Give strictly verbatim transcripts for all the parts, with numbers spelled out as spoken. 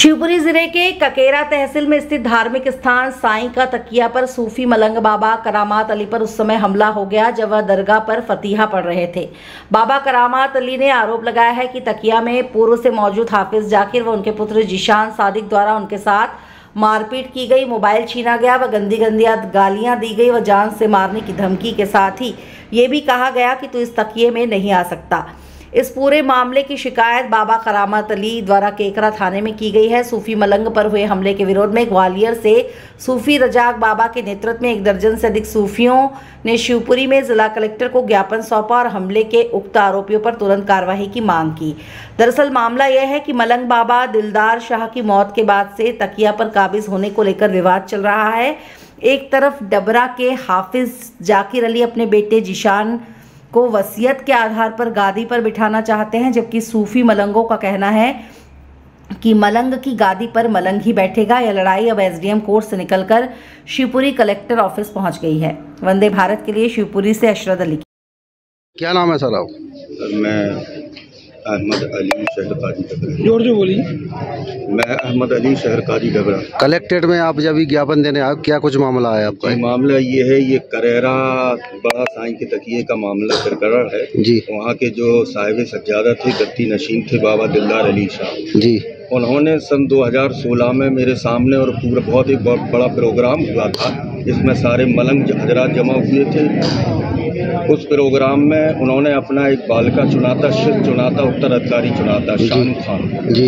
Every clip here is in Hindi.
शिवपुरी जिले के ककेरा तहसील में स्थित धार्मिक स्थान साईं का तकिया पर सूफी मलंग बाबा करामात अली पर उस समय हमला हो गया जब वह दरगाह पर फतीहा पढ़ रहे थे। बाबा करामात अली ने आरोप लगाया है कि तकिया में पूर्व से मौजूद हाफिज जाकिर व उनके पुत्र जीशान सादिक द्वारा उनके साथ मारपीट की गई, मोबाइल छीना गया व गंदी गंदी गालियां दी गई व जान से मारने की धमकी के साथ ही ये भी कहा गया कि तू इस तकिए में नहीं आ सकता। इस पूरे मामले की शिकायत बाबा करामात अली द्वारा केकरा थाने में की गई है। सूफी मलंग पर हुए हमले के विरोध में ग्वालियर से सूफी रजाक बाबा के नेतृत्व में एक दर्जन से अधिक सूफियों ने शिवपुरी में जिला कलेक्टर को ज्ञापन सौंपा और हमले के उक्त आरोपियों पर तुरंत कार्रवाई की मांग की। दरअसल मामला यह है कि मलंग बाबा दिलदार शाह की मौत के बाद से तकिया पर काबिज होने को लेकर विवाद चल रहा है। एक तरफ डबरा के हाफिज जाकिर अली अपने बेटे जीशान को वसीयत के आधार पर गादी पर बिठाना चाहते हैं, जबकि सूफी मलंगों का कहना है कि मलंग की गादी पर मलंग ही बैठेगा। यह लड़ाई अब एसडीएम कोर्ट से निकलकर शिवपुरी कलेक्टर ऑफिस पहुंच गई है। वंदे भारत के लिए शिवपुरी से अशरद अली। क्या नाम है सर आप? मैं अहमद अली शहर काजी डबरा। जोर जो बोली। मैं अहमद अली शहर काजी डबरा। कलेक्ट्रेट में आप जब ज्ञापन देने आए, क्या कुछ मामला है आपका? ये मामला ये है, ये करेरा बड़ा साईं के तकिए का मामला प्रकरण है जी। वहाँ के जो साहिब सज्जादा थे, गद्दी नशीन थे बाबा दिलदार अली शाह जी, उन्होंने सन दो हज़ार सोलह में मेरे सामने और पूरा बहुत एक बहुत बड़ा प्रोग्राम हुआ था जिसमें सारे मलंग हजरात जमा हुए थे। उस प्रोग्राम में उन्होंने अपना एक बालिका चुना था, शिव चुना था, उत्तराधिकारी चुना था, शानू खान जी।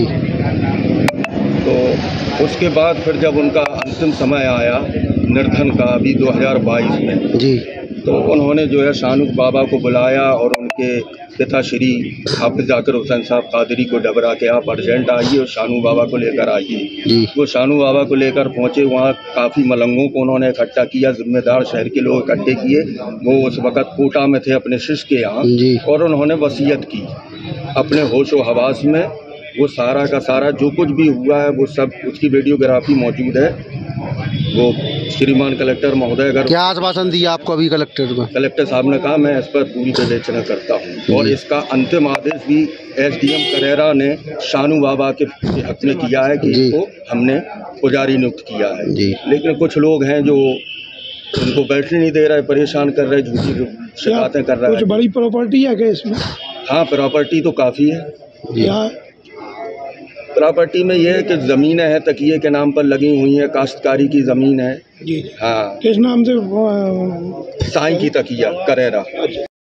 तो उसके बाद फिर जब उनका अंतिम समय आया निर्धन का अभी दो हज़ार बाईस में जी, तो उन्होंने जो है शानू बाबा को बुलाया और उनके पिता श्री हाफिज जाकिर हुसैन साहब कादरी को डबरा के आप अर्जेंट आइए और शानू बाबा को लेकर आइए। वो शानू बाबा को लेकर पहुंचे। वहाँ काफ़ी मलंगों को उन्होंने इकट्ठा किया, जिम्मेदार शहर के लोग इकट्ठे किए। वो उस वक़्त कोटा में थे अपने शिष्य के यहाँ और उन्होंने वसीयत की अपने होशो हवास में। वो सारा का सारा जो कुछ भी हुआ है वो सब उसकी वीडियोग्राफी मौजूद है। वो श्रीमान कलेक्टर महोदय अगर क्या आश्वासन दिया आपको अभी कलेक्टर में? कलेक्टर साहब ने कहा मैं इस पर पूरी विवेचना करता हूँ और इसका अंतिम आदेश भी एसडीएम करेरा ने शानू बाबा के हक में किया है कि इसको हमने पुजारी नियुक्त किया है। लेकिन कुछ लोग हैं जो उनको बैठने नहीं दे रहे, परेशान कर रहे, झूठी शिकायतें कर रहे हैं। कुछ बड़ी प्रॉपर्टी है क्या इसमें? हाँ, प्रॉपर्टी तो काफ़ी है। क्या प्रॉपर्टी में ये है कि ज़मीनें हैं तकिए के नाम पर लगी हुई हैं, काश्तकारी की ज़मीन है। जी। हाँ, किस नाम से? साईं की तकिया करेरा।